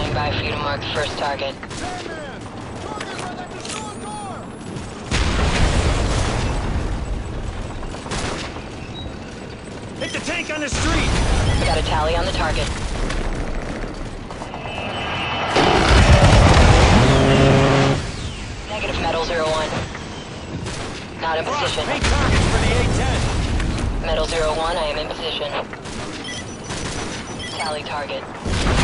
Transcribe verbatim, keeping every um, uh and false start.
Standing by for you to mark the first target. Hit the tank on the street! Got a tally on the target. Negative, Metal zero one. Not in position. Paint targets for the A ten. Metal zero one, I am in position. Tally target.